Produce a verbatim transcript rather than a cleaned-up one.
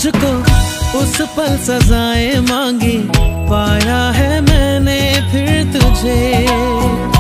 तुझको उस पल सजाएं मांगी, पाया है मैंने फिर तुझे।